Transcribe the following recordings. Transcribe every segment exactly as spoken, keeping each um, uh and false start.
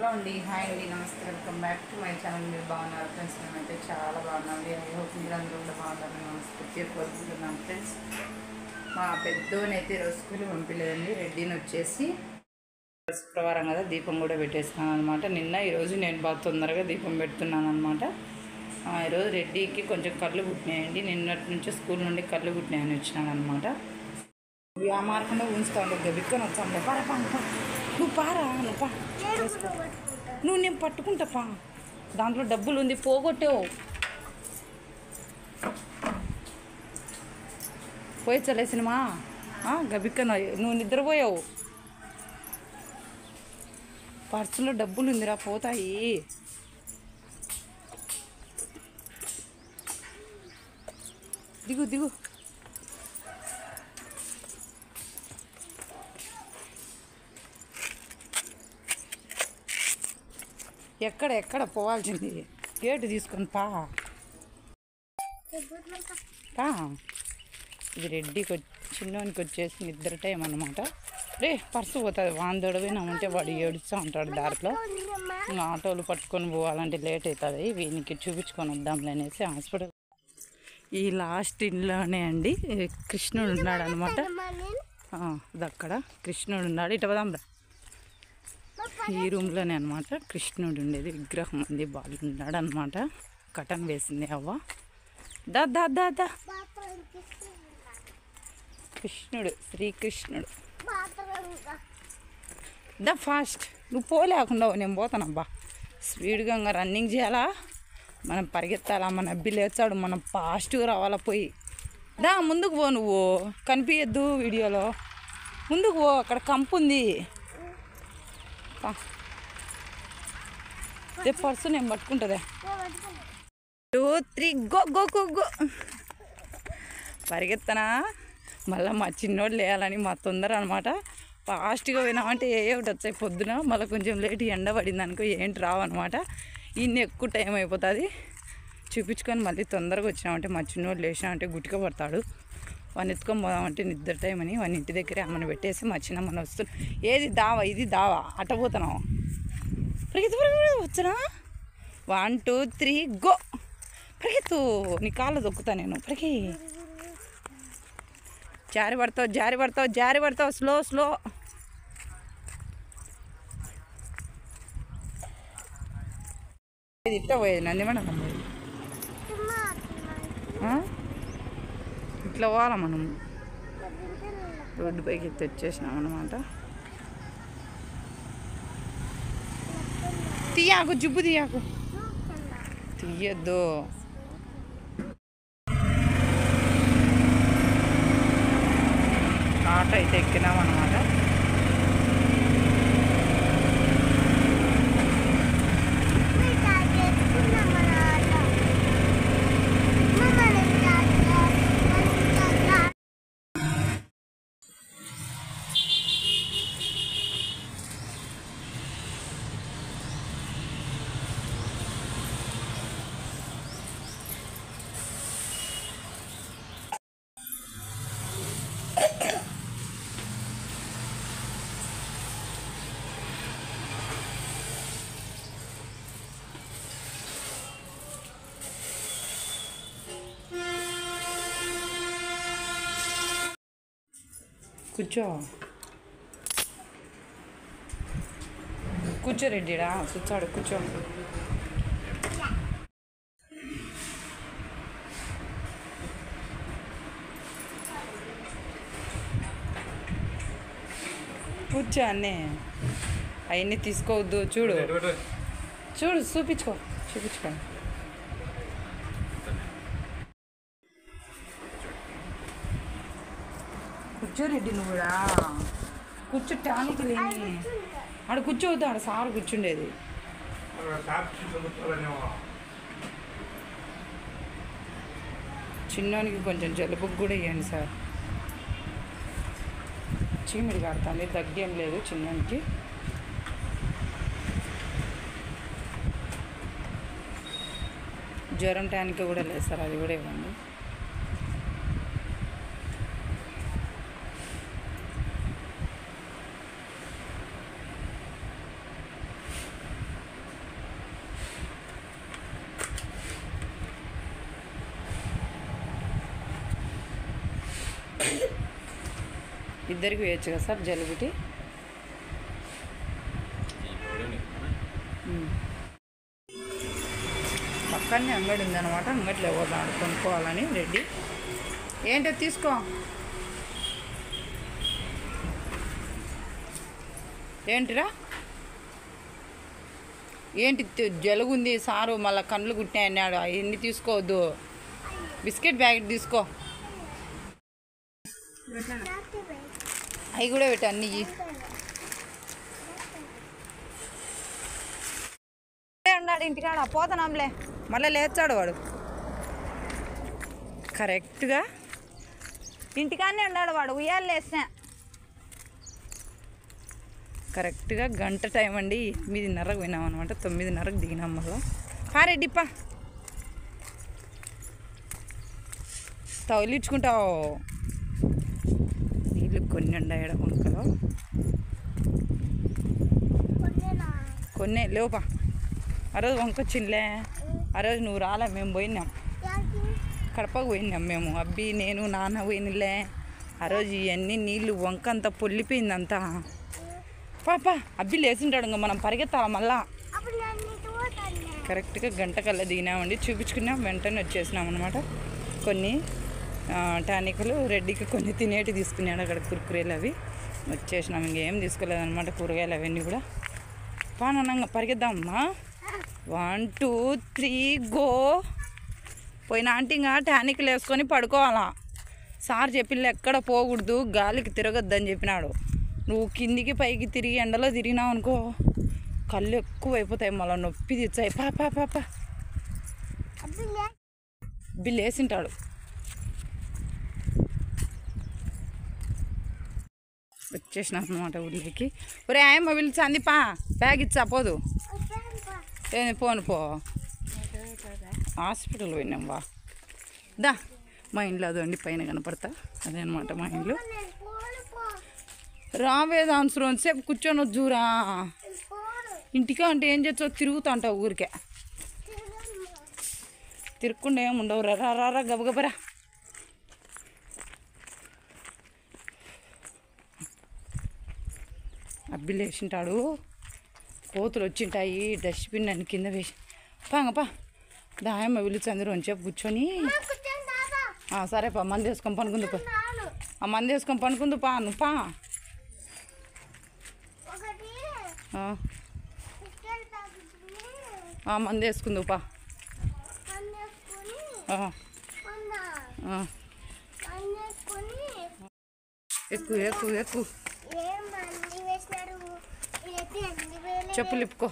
Hello అండి, hi అండి, నమస్తే, welcome back to my channel. మీరు బాగున్నారు ఫ్రెండ్స్? మేమైతే చాలా బాగున్నాండి. ఐ హోప్ మీరు అందరూ కూడా బాగున్నారని నమస్తే కోరుకుంటున్నాను ఫ్రెండ్స్. మా పెద్దోని అయితే ఈరోజు స్కూల్ పంపించలేదండి. రెడ్డిని వచ్చేసి శుక్రవారం కదా దీపం కూడా పెట్టేస్తున్నాను అనమాట. నిన్న ఈరోజు నేను బాగా తొందరగా దీపం పెడుతున్నాను అనమాట. ఈరోజు రెడ్డికి కొంచెం కళ్ళు పుట్టినాయండి. నిన్నటి నుంచి స్కూల్ నుండి కళ్ళు పుట్టినాయని వచ్చినాను అనమాట. ఆ మార్కుండా ఉంచుతా ఉండదు గబిక్కని వచ్చాను. పారా పా నువ్వు పారా నువ్వు పా నువ్వు నేను పట్టుకుంటా పా. దాంట్లో డబ్బులు ఉంది పోగొట్టావు. పోయి చలే సినిమా గబిక్కన నువ్వు నిద్రపోయావు. పర్సులో డబ్బులు ఉందిరా పోతాయి. దిగు దిగు ఎక్కడ ఎక్కడ పోవాల్సింది గేటు తీసుకొని పా పా. ఇది రెడ్డికి చిన్నోనికి వచ్చేసి నిద్ర టైం అనమాట. రే పర్సు పోతుంది వాందొడపోయినామంటే వాడు ఏడుస్తూ ఉంటాడు దారిలో. ఆటోలు పట్టుకొని పోవాలంటే లేట్ అవుతుంది. వీనికి చూపించుకొని వద్దాంలే అనేసి హాస్పిటల్ ఈ లాస్ట్ ఇంట్లోనే అండి కృష్ణుడు ఉన్నాడు అనమాట. ఇది అక్కడ కృష్ణుడు ఉన్నాడు. ఇటు పదాంరా. ఈ రూమ్లోనే అనమాట కృష్ణుడు ఉండేది. విగ్రహం ఉంది. బాలు ఉన్నాడు అనమాట. కటన్ వేసింది అవ్వ. దా దా దా దా కృష్ణుడు శ్రీకృష్ణుడు దా ఫాస్ట్. నువ్వు పోలేకుండా నేను పోతానబ్బా. స్పీడ్గా ఇంకా రన్నింగ్ చేయాలా, మనం పరిగెత్తాలా. మన అబ్బి లేచాడు, మనం ఫాస్ట్గా రావాలా. పోయి దా ముందుకు పో. నువ్వు కనిపించద్దు వీడియోలో. ముందుకు పో, అక్కడ కంపు ఉంది. పర్సు నేను పట్టుకుంటుందే. Two three go go go go. పరిగెత్తనా మళ్ళీ మా చిన్నోడు లేయాలని మా తొందర అనమాట. ఫాస్ట్గా పోయినామంటే ఏ ఒకటి వచ్చాయి పొద్దున. మళ్ళీ కొంచెం లేట్ ఎండ పడింది అనుకో ఏంటి రావన్నమాట. ఇన్ని ఎక్కువ టైం అయిపోతుంది. చూపించుకొని మళ్ళీ తొందరగా వచ్చినామంటే మా చిన్నోడు లేచినామంటే గుట్టిక పడతాడు. వాడిని ఎత్తుకొని పోదామంటే నిద్ర టైం అని వాని ఇంటి దగ్గరే అమ్మని పెట్టేసి మా చిన్నమ్మని వస్తుంది. ఏది దావా ఇది దావా అట్ట పోతున్నావు. పరిగెత్తు పరిగెత్తు వచ్చనా. One two three go. పరిగెత్తు, నీ కాళ్ళు దొక్కుతా నేను. పరిగి జారి పడతావు జారి పడతావు జారి పడతావు. Slow slow. ఇది ఇట్లా పోయేది నందిమణ ఇట్లా పోవాలా మనం. రోడ్డు పైకి ఎత్తి వచ్చేసినాం అనమాట. తీయాకు జుబ్బు తీయాకు తీయద్దు. ఆట అయితే ఎక్కినాం అనమాట. కూర్చో కూర్చో రెడ్డిడా కూర్చోడు కూర్చో. కూర్చో అన్నీ అవన్నీ తీసుకోవద్దు. చూడు చూడు చూపించుకో చూపించుకో. కూర్చో రెడ్డి నువ్వు కూడా కూర్చో. టానికి లేని ఆడ కూర్చోవద్దు. ఆడ సార్ కూర్చుండేది. చిన్నోనికి కొంచెం జలుబుకు కూడా ఇవ్వండి సార్. చీమిడి కడుతుంది, దగ్గేం లేదు చిన్నోనికి. జ్వరం టానికి కూడా లేదు సార్, అది కూడా ఇవ్వండి. ఇద్దరికి వేయచ్చు కదా సార్ జలుబుకి. పక్కనే అంగడి ఉందన్నమాట. అంగట్లో పోతాడు కొనుక్కోవాలని రెడ్డి. ఏంటో తీసుకో. ఏంటిరా ఏంటి జలుబు ఉంది సారు మళ్ళీ కళ్ళు కుట్టినాయి అన్నాడు. అవన్నీ తీసుకోవద్దు. బిస్కెట్ ప్యాకెట్ తీసుకో. అవి కూడా పెట్టు అన్నీ. ఉన్నాడు ఇంటికాడ పోతానంలే మళ్ళీ లేచాడు వాడు. కరెక్ట్గా ఇంటికాడనే ఉన్నాడు వాడు. ఉయ్యాలు లేసిన కరెక్ట్గా గంట టైం అండి. ఎనిమిదిన్నరకు పోయినాం అనమాట. తొమ్మిదిన్నరకు దిగినాం. మళ్ళీ పారెడ్డిప్ప తగిలించుకుంటావు. నీళ్ళు కొన్ని ఉండాయడ వంకలో కొన్ని లేవుపా. ఆ రోజు వంకొచ్చిందిలే. ఆ రోజు నువ్వు రాలే, మేము పోయినాం. కడపకు పోయినాం మేము. అబ్బి నేను నాన్న పోయినలే. ఆ రోజు ఇవన్నీ నీళ్ళు వంక అంతా పొల్లిపోయిందంతా. పాపా అబ్బి లేచింటాడు. ఇంకా మనం పరిగెత్తాలి మళ్ళా. కరెక్ట్గా గంట కల్లా దిగినామండి. చూపించుకున్నాం వెంటనే వచ్చేసినాం అనమాట. కొన్ని టానికలు రెడ్డికి కొన్ని తినేటి తీసుకున్నాడు అక్కడ కుర్కురేలు అవి వచ్చేసినాం. ఇంకేం తీసుకోలేదన్నమాట కూరగాయలు అవన్నీ కూడా. పానంగా పరిగెద్దామమ్మా. One two three go. పోయిన ఆంటీ ఇంకా టానికలు వేసుకొని పడుకోవాలా. సార్ చెప్పిల్ల ఎక్కడ పోకూడదు, గాలికి తిరగద్దని చెప్పినాడు. నువ్వు కిందికి పైకి తిరిగి ఎండలో తిరిగినావు అనుకో కళ్ళు ఎక్కువ అయిపోతాయి, మళ్ళీ నొప్పి తెచ్చాయి. పా పా పాప బిల్లు వేసింటాడు. వచ్చేసినా అనమాట ఊళ్ళకి. ఒరే ఆయమ్మ పిలిచింది పా, బ్యాగ్ ఇచ్చా పోదు. ఏ పోను పో, హాస్పిటల్ పోయినాం వా. దా మా ఇంట్లో అదండి పైన కనపడతా. అదే అనమాట మా ఇంట్లో. రావేదా అవసరం సేపు కూర్చొని వద్దురా. ఇంటికా అంటే ఏం చేస్తావు, తిరుగుతూ ఉంటావు ఊరికే. తిరగకుండా ఏమి ఉండవు. రా రా రా గబగబరా. అబ్బిలు వేసింటాడు. కోతులు వచ్చింటాయి. డస్ట్బిన్ అని కింద వేసి పాంగపా. దాయమ్మ పిలిచి అందరూ వంచేపు కూర్చొని. సరే పా, మంది వేసుకొని పనుకుందు పా. ఆ మంది వేసుకొని పనుకుందు పా. నువ్వు పా. మంది వేసుకుందు పా. ఎక్కువ ఎక్కువ ఎక్కువ చెప్పులు ఇప్పుకో.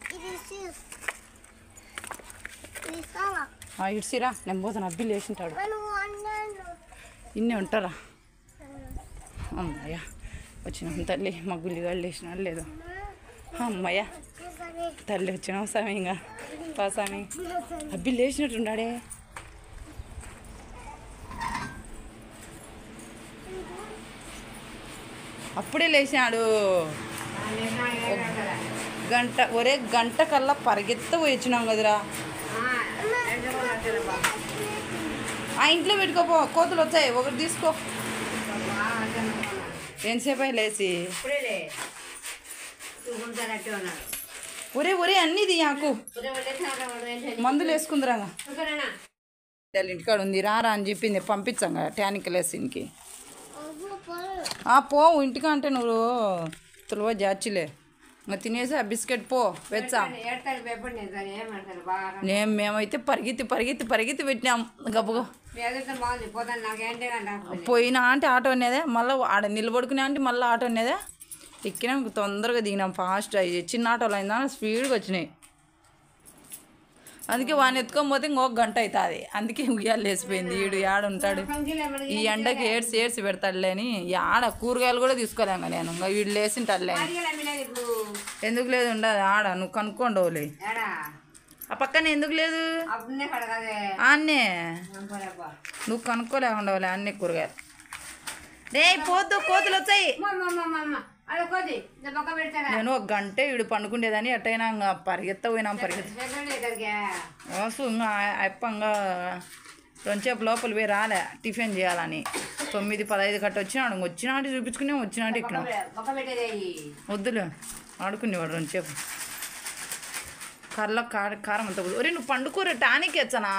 ఇడ్సిరా నేను పోతాను. అబ్బిలు వేసింటాడు. ఇన్నే ఉంటారా అమ్మయ్య. వచ్చినాం తల్లి. మా గుల్లిగాళ్ళు వేసినాడు లేదు. అమ్మయ్య తల్లి వచ్చినాం స్వామి. ఇంకా పా స్వామి. అబ్బిలు వేసినట్టున్నాడే. అప్పుడే లేచాడు. గంట ఒరే గంట కల్లా పరిగెత్త వచ్చినాం కదరా. ఆ ఇంట్లో పెట్టుకోపో, కోతులు వచ్చాయి. ఒకటి తీసుకో. ఎంతసేపు అయి లేచి. ఒరే ఒరే అన్నీ తీయాకు. మందులు వేసుకుందిరా. ఇంటికాడ ఉంది రారా అని చెప్పింది. పంపించాం కదా టానికల్ వేసిన్కి. పోవు ఇంటికా అంటే నువ్వు తులవ జాచిలే. ఇంకా తినేసి ఆ బిస్కెట్ పో వెచ్చా. నేను మేమైతే పరిగెత్తి పరిగెత్తి పరిగెత్తి పెట్టినాం గబ్బుగా. పోయినా అంటే ఆటో అనేదే. మళ్ళీ ఆడ నిలబడుకునే అంటే మళ్ళీ ఆటో అనేదే. ఎక్కినాం తొందరగా దిగినాం. ఫాస్ట్ అయ్యి చిన్న ఆటోలు అయిందా స్పీడ్గా వచ్చినాయి. అందుకే వాడిని ఎత్తుకొని పోతే ఇంకొక గంట అవుతుంది. అందుకే ఉయ్యాలు లేసిపోయింది. వీడు ఏడ ఉంటాడు ఈ ఎండకి ఏడ్చి ఏడ్చి పెడతాడులే అని. ఆడ కూరగాయలు కూడా తీసుకోలేక నేను. ఇంకా వీడు లేచింటాడులే. ఎందుకు లేదు ఉండదు ఆడ. నువ్వు కనుక్కోండవులే. ఆ పక్కన ఎందుకు లేదు ఆన్నే. నువ్వు కనుక్కోలేకుండవులే అన్నీ కూరగాయలు. రే పోద్దు కోతులు వచ్చాయి. నేను ఒక గంట వీడు పండుకుండేదని ఎట్టయినా ఇంకా పరిగెత్త పోయినాం. పరిగెత్త ఇంకా అప్ప ఇంకా రెండుసేపు లోపల పోయి రాలే టిఫిన్ చేయాలని. తొమ్మిది పదహైదు కట్ట వచ్చినాడు వచ్చినాటి చూపించుకునే వచ్చినాటి ఇక్కడ వద్దులే ఆడుకునేవాడు రెండు సేపు కర్ల కార కారం అంతా ఒరే నువ్వు పండుకోరే టానిక్ వచ్చానా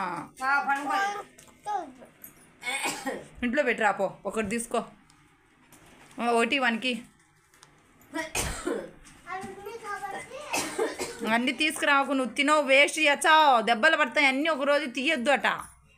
ఇంట్లో పెట్టి రాపో ఒకటి తీసుకో ఒకటి వన్కి అన్నీ తీసుకురాకు నువ్వు తినవు వేస్ట్ చేయచ్చావు దెబ్బలు పడతాయి అన్నీ ఒకరోజు తీయొద్దు అట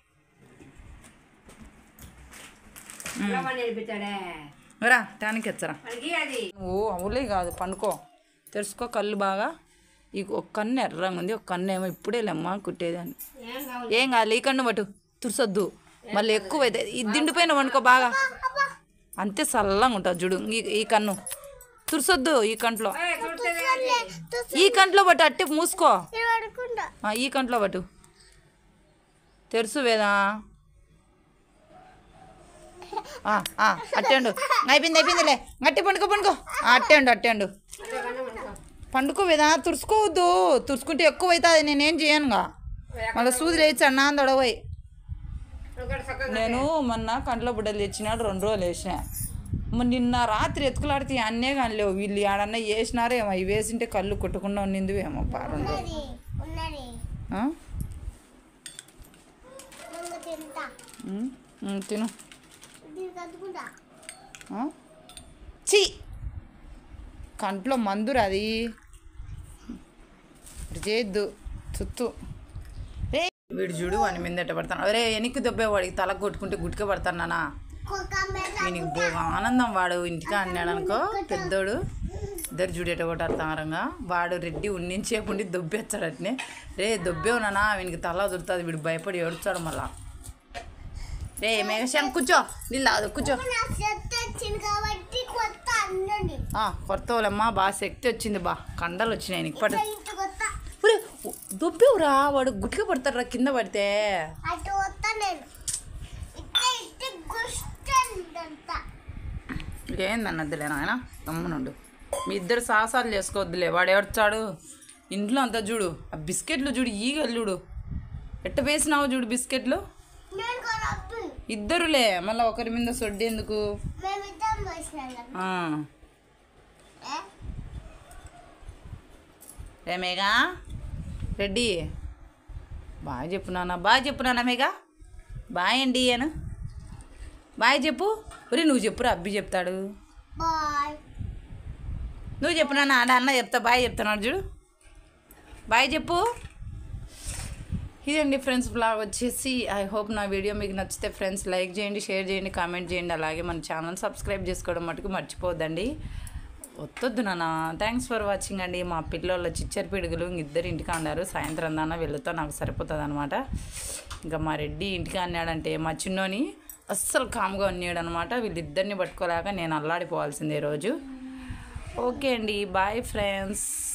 రా టానిక్ వచ్చారా ఓ అవులే కాదు పండుకో తెలుసుకో కళ్ళు బాగా ఈ ఒక కన్ను ఎర్రంగా ఉంది ఒక కన్ను ఏమో ఇప్పుడే లేమ్మా కుట్టేదాన్ని ఏం కాదు ఈ కన్ను పట్టు తుర్సొద్దు మళ్ళీ ఎక్కువ అవుతుంది ఇది దిండిపోయిన వండుకో బాగా అంతే చల్లంగా ఉంటుంది చూడు ఈ ఈ కన్ను తుర్సొద్దు ఈ కంట్లో ఈ కంట్లో పట్టు అట్టి మూసుకో ఈ కంట్లో పట్టు తెరుసు వేదా అట్టేండు అయిపోయింది అయిపోయిందిలే గట్టి పండుకో పండుకో అట్టేండు అట్టేండు పండుకో వేదా తుడుచుకోవద్దు తుడుచుకుంటే ఎక్కువ అవుతుంది నేనేం చేయనుగా మళ్ళీ సూది లేచి అన్నా దొడవై నేను మొన్న కంట్లో బుడ్డలు తెచ్చినాడు రెండు రోజులు వేసిన నిన్న రాత్రి ఎత్తుకులాడితే అన్నే కానీ లేవు వీళ్ళు ఆడన్నా వేసినారో ఏమో ఇవి వేసింటే కళ్ళు కొట్టకుండా ఉన్నింది ఏమో పా రెండు తిను చీ కంట్లో మందురు అది చేయొద్దు చుత్తు రే వీడు చూడు వాని మీద పడతాను అరే వెనక్కి దొబ్బే వాడికి తల కొట్టుకుంటే గుట్క పడతాను నాన్న వీనికి బాగా ఆనందం వాడు ఇంటికి అన్నాడు అనుకో పెద్దోడు ఇద్దరు చూడేట కొట్టారంగా వాడు రెడ్డి ఉన్నించేపు ఉండి దొబ్బేస్తాడు అట్నే రే దొబ్బేవు నాన్న వీనికి తల దొరుకుతుంది వీడు భయపడి ఏడుస్తాడు మళ్ళా రే మేఘశాన్ కూర్చో నీళ్ళు కూర్చో కొత్తవాళ్ళమ్మా బాగా శక్తి వచ్చింది బా కండలు వచ్చినాయి నీకు పడు దొబ్బేవురా వాడు గుట్టిగా పడతాడు కింద పడితే ఏందన్నద్దులే నాయన తమ్మునుండు మీ ఇద్దరు సాహసాలు చేసుకోవద్దులే వాడు ఏడ్చాడు ఇంట్లో అంతా చూడు ఆ బిస్కెట్లు చూడు ఈగలు చూడు ఎట్ట వేసినావు చూడు బిస్కెట్లు ఇద్దరులే మళ్ళీ ఒకరి మీద సొడ్డి ఎందుకు రే మేఘా రెడ్డి బాగా చెప్పు నాన్న బాగా చెప్పు నాన్న మేఘా బాయ్ అండి అను బాయ్ చెప్పు ఒరే నువ్వు చెప్పురా అబ్బి చెప్తాడు నువ్వు చెప్పు నాన్న ఆడ అన్న చెప్తా బాయ్ చెప్తున్నాడు చూడు బాయ్ చెప్పు ఇదండి ఫ్రెండ్స్ బ్లాగ్ వచ్చేసి ఐ హోప్ నా వీడియో మీకు నచ్చితే ఫ్రెండ్స్ లైక్ చేయండి షేర్ చేయండి కామెంట్ చేయండి అలాగే మన ఛానల్ సబ్స్క్రైబ్ చేసుకోవడం మటుకు మర్చిపోద్దండి వద్దొద్దు నాన్న థ్యాంక్స్ ఫర్ వాచింగ్ అండి మా పిల్లల చిచ్చరి పిడుగులు ఇద్దరు ఇంటికి అన్నారు సాయంత్రం దాన్న వెళ్తా నాకు సరిపోతుంది అనమాట ఇంకా మా రెడ్డి ఇంటికి అన్నాడంటే మా చిన్నోని అస్సలు కామ్గా ఉన్నాడు అనమాట వీళ్ళిద్దరిని పట్టుకోలేక నేను అల్లాడిపోవాల్సిందే రోజు ఓకే అండి బాయ్ ఫ్రెండ్స్.